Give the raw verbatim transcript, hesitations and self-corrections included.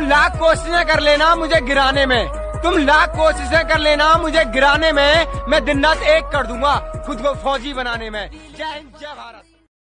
लाख कोशिशें कर लेना मुझे गिराने में, तुम लाख कोशिशें कर लेना मुझे गिराने में, मैं दिन रात एक कर दूंगा खुद को फौजी बनाने में। जय हिंद, जय भारत।